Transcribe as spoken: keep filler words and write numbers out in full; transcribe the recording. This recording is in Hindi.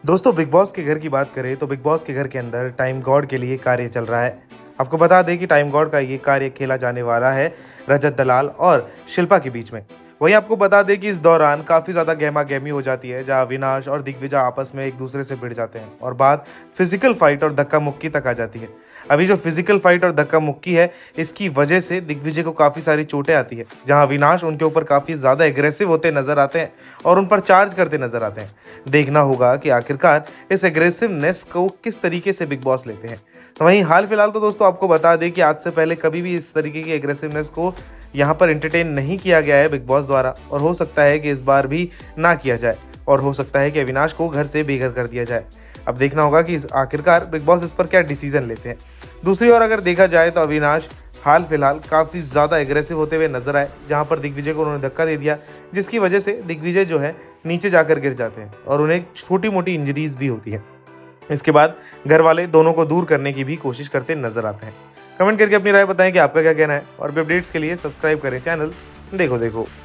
दोस्तों, बिग बॉस के घर की बात करें तो बिग बॉस के घर के अंदर टाइम गॉड के लिए कार्य चल रहा है। आपको बता दें कि टाइम गॉड का ये कार्य खेला जाने वाला है रजत दलाल और शिल्पा के बीच में। वहीं आपको बता दें कि इस दौरान काफ़ी ज़्यादा गहमा गहमी हो जाती है, जहां अविनाश और दिग्विजय आपस में एक दूसरे से भिड़ जाते हैं और बात फिजिकल फाइट और धक्का मुक्की तक आ जाती है। अभी जो फिजिकल फाइट और धक्का मुक्की है, इसकी वजह से दिग्विजय को काफ़ी सारी चोटें आती है, जहां अविनाश उनके ऊपर काफ़ी ज़्यादा एग्रेसिव होते नजर आते हैं और उन पर चार्ज करते नजर आते हैं। देखना होगा कि आखिरकार इस एग्रेसिवनेस को किस तरीके से बिग बॉस लेते हैं। तो वहीं हाल फिलहाल तो दोस्तों आपको बता दें कि आज से पहले कभी भी इस तरीके की एग्रेसिवनेस को यहाँ पर एंटरटेन नहीं किया गया है बिग बॉस द्वारा, और हो सकता है कि इस बार भी ना किया जाए और हो सकता है कि अविनाश को घर से बेघर कर दिया जाए। अब देखना होगा कि इस आखिरकार बिग बॉस इस पर क्या डिसीजन लेते हैं। दूसरी ओर अगर देखा जाए तो अविनाश हाल फिलहाल काफ़ी ज़्यादा एग्रेसिव होते हुए नजर आए, जहां पर दिग्विजय को उन्होंने धक्का दे दिया, जिसकी वजह से दिग्विजय जो है नीचे जाकर गिर जाते हैं और उन्हें छोटी मोटी इंजरीज भी होती है। इसके बाद घर वाले दोनों को दूर करने की भी कोशिश करते नजर आते हैं। कमेंट करके अपनी राय बताएं कि आपका क्या कहना है, और भी अपडेट्स के लिए सब्सक्राइब करें चैनल देखो देखो।